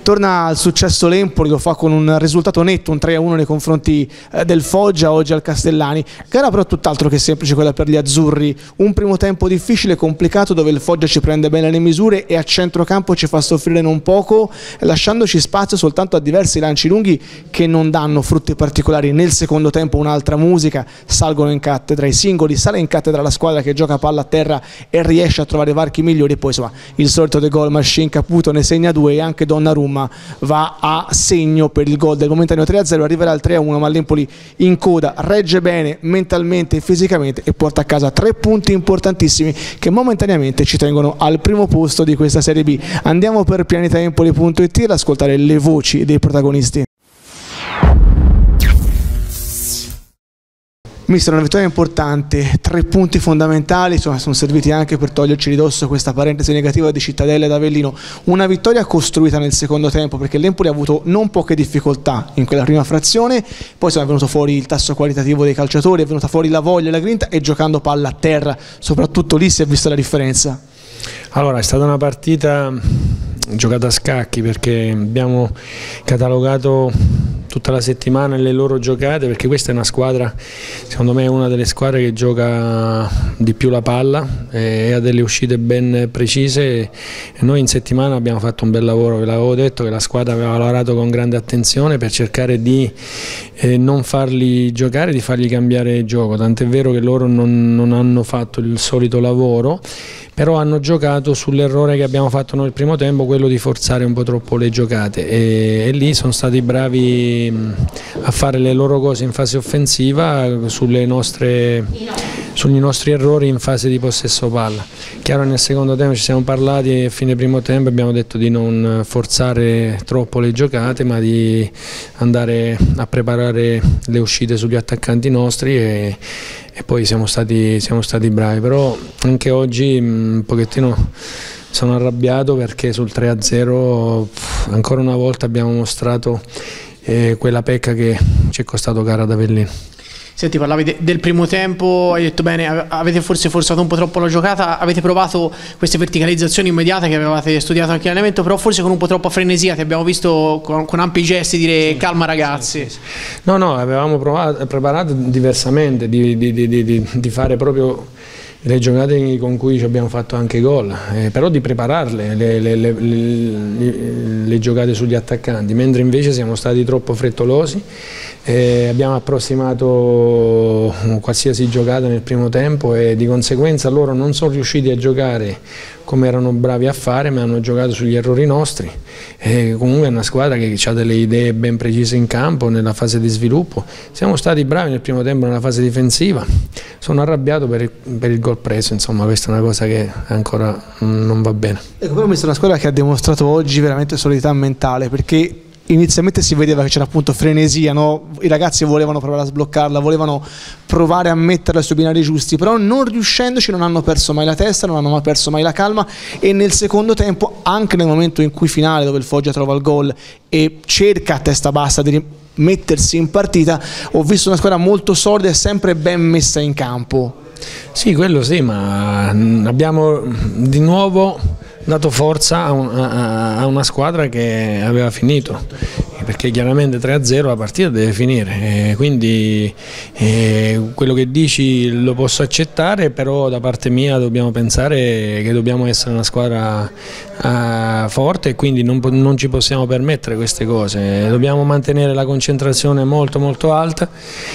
torna al successo l'Empoli, lo fa con un risultato netto, un 3-1 nei confronti del Foggia, oggi al Castellani. Gara però tutt'altro che semplice quella per gli azzurri, un primo tempo difficile e complicato dove il Foggia ci prende bene le misure e a centrocampo ci fa soffrire non poco, lasciandoci spazio soltanto a diversi lanci lunghi che non danno frutti particolari. Nel secondo tempo un'altra musica, salgono in cattedra i singoli, sale in cattedra la squadra che gioca palla a terra e riesce a trovare varchi migliori, e poi insomma il solito De Gol machine, Caputo ne segna 2 e anche Donnarumma va a segno per il gol del momentaneo 3-0. Arriverà il 3-1, ma l'Empoli in coda regge bene mentalmente e fisicamente e porta a casa 3 punti importantissimi che momentaneamente ci tengono al primo posto di questa Serie B. Andiamo per pianetaempoli.it ad ascoltare le voci dei protagonisti. Mister, una vittoria importante, 3 punti fondamentali, insomma, sono serviti anche per toglierci di dosso questa parentesi negativa di Cittadella ed Avellino. Una vittoria costruita nel secondo tempo, perché l'Empoli ha avuto non poche difficoltà in quella prima frazione, poi è venuto fuori il tasso qualitativo dei calciatori, è venuta fuori la voglia e la grinta, e giocando palla a terra, soprattutto lì si è vista la differenza. Allora, è stata una partita giocata a scacchi, perché abbiamo catalogato tutta la settimana le loro giocate, perché questa è una squadra, secondo me è una delle squadre che gioca di più la palla e ha delle uscite ben precise, e noi in settimana abbiamo fatto un bel lavoro. Ve l'avevo detto che la squadra aveva lavorato con grande attenzione per cercare di non farli giocare, di fargli cambiare gioco, tant'è vero che loro non hanno fatto il solito lavoro, però hanno giocato sull'errore che abbiamo fatto noi il primo tempo, quello di forzare un po' troppo le giocate, e lì sono stati bravi a fare le loro cose in fase offensiva sugli nostri errori in fase di possesso palla. Chiaro, nel secondo tempo ci siamo parlati e a fine primo tempo abbiamo detto di non forzare troppo le giocate, ma di andare a preparare le uscite sugli attaccanti nostri, e poi siamo stati bravi. Però anche oggi un pochettino sono arrabbiato, perché sul 3-0 ancora una volta abbiamo mostrato quella pecca che ci è costato cara ad Avellino. Senti, parlavi del primo tempo, hai detto bene, avete forse forzato un po' troppo la giocata, avete provato queste verticalizzazioni immediate che avevate studiato anche all'allenamento, però forse con un po' troppa frenesia, ti abbiamo visto con ampi gesti dire sì, calma ragazzi. Sì. No, avevamo preparato diversamente, di fare proprio le giocate con cui ci abbiamo fatto anche gol, però di prepararle le giocate sugli attaccanti, mentre invece siamo stati troppo frettolosi, abbiamo approssimato qualsiasi giocata nel primo tempo, e di conseguenza loro non sono riusciti a giocare come erano bravi a fare, ma hanno giocato sugli errori nostri. Comunque è una squadra che ha delle idee ben precise in campo, nella fase di sviluppo. Siamo stati bravi nel primo tempo nella fase difensiva, sono arrabbiato per il gol preso, insomma questa è una cosa che ancora non va bene. Ecco, però questa è una squadra che ha dimostrato oggi veramente solidità mentale, perché inizialmente si vedeva che c'era appunto frenesia, no? I ragazzi volevano provare a sbloccarla, volevano provare a metterla sui binari giusti, però non riuscendoci non hanno perso mai la testa, non hanno mai perso mai la calma, e nel secondo tempo, anche nel momento in cui finale, dove il Foggia trova il gol e cerca a testa bassa di mettersi in partita, ho visto una squadra molto solida e sempre ben messa in campo. Sì, quello sì, ma abbiamo di nuovo dato forza a una squadra che aveva finito, perché chiaramente 3-0 la partita deve finire, quindi quello che dici lo posso accettare, però da parte mia dobbiamo pensare che dobbiamo essere una squadra forte, e quindi non ci possiamo permettere queste cose, dobbiamo mantenere la concentrazione molto molto alta,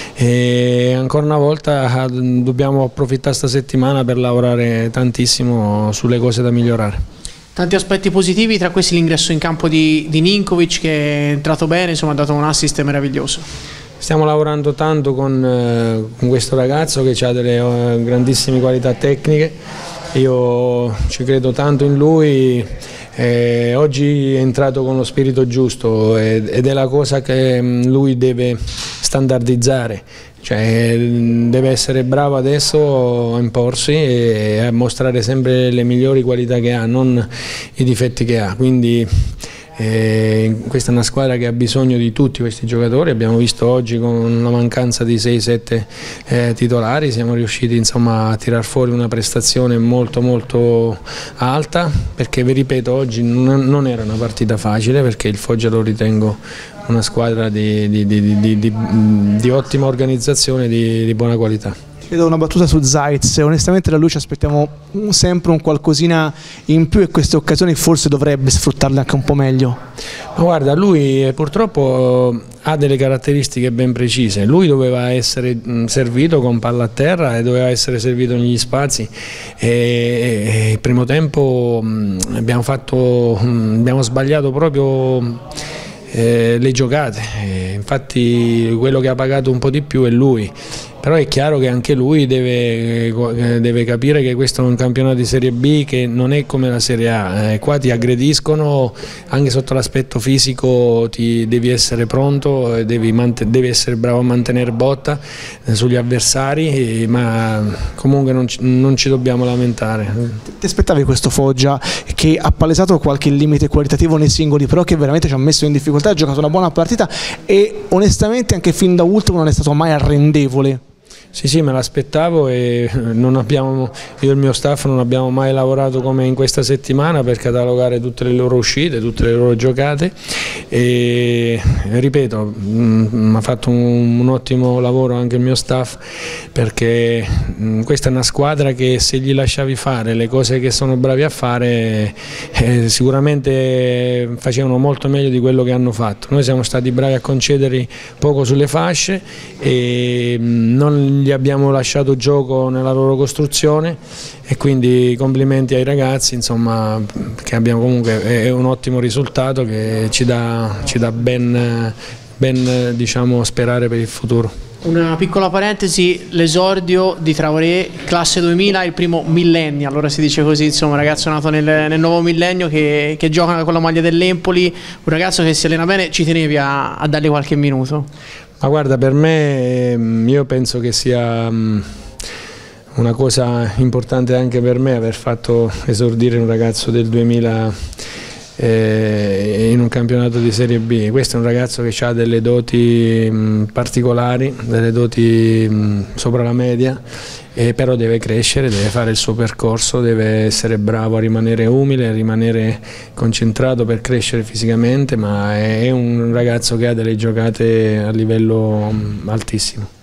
e ancora una volta dobbiamo approfittare questa settimana per lavorare tantissimo sulle cose da migliorare. Tanti aspetti positivi, tra questi l'ingresso in campo di Ninkovic, che è entrato bene, insomma ha dato un assist meraviglioso. Stiamo lavorando tanto con questo ragazzo che ha delle grandissime qualità tecniche, io ci credo tanto in lui, oggi è entrato con lo spirito giusto ed è la cosa che lui deve standardizzare. Cioè, deve essere bravo adesso a imporsi e a mostrare sempre le migliori qualità che ha, non i difetti che ha. Quindi Questa è una squadra che ha bisogno di tutti questi giocatori, abbiamo visto oggi con una mancanza di 6-7 titolari siamo riusciti insomma a tirar fuori una prestazione molto alta, perché vi ripeto oggi non era una partita facile, perché il Foggia lo ritengo una squadra di ottima organizzazione, di buona qualità. Vedo una battuta su Zajc, onestamente da lui ci aspettiamo sempre un qualcosina in più e queste occasioni forse dovrebbe sfruttarle anche un po' meglio. Ma guarda, lui purtroppo ha delle caratteristiche ben precise, lui doveva essere servito con palla a terra e doveva essere servito negli spazi e il primo tempo abbiamo sbagliato proprio le giocate, infatti quello che ha pagato un po' di più è lui. Però è chiaro che anche lui deve capire che questo è un campionato di Serie B che non è come la Serie A, qua ti aggrediscono anche sotto l'aspetto fisico, devi essere pronto, devi essere bravo a mantenere botta sugli avversari, ma comunque non ci dobbiamo lamentare. Ti aspettavi questo Foggia che ha palesato qualche limite qualitativo nei singoli, però che veramente ci ha messo in difficoltà, ha giocato una buona partita e onestamente anche fin da ultimo non è stato mai arrendevole? Sì, me l'aspettavo e io e il mio staff non abbiamo mai lavorato come in questa settimana per catalogare tutte le loro uscite, tutte le loro giocate e ripeto, ha fatto un ottimo lavoro anche il mio staff, perché questa è una squadra che se gli lasciavi fare le cose che sono bravi a fare sicuramente facevano molto meglio di quello che hanno fatto. Noi siamo stati bravi a concedergli poco sulle fasce e non gli abbiamo lasciato gioco nella loro costruzione e quindi complimenti ai ragazzi, insomma, che abbiamo comunque è un ottimo risultato che ci dà ben diciamo, sperare per il futuro. Una piccola parentesi, l'esordio di Traoré, classe 2000, il primo millennial, allora si dice così, insomma, un ragazzo nato nel nuovo millennio che gioca con la maglia dell'Empoli, un ragazzo che si allena bene, ci tenevi a dargli qualche minuto? Ma guarda, per me io penso che sia una cosa importante anche per me aver fatto esordire un ragazzo del 2000 in un campionato di Serie B. Questo è un ragazzo che ha delle doti particolari, delle doti sopra la media, però deve crescere, deve fare il suo percorso, deve essere bravo a rimanere umile, a rimanere concentrato per crescere fisicamente, ma è un ragazzo che ha delle giocate a livello altissimo.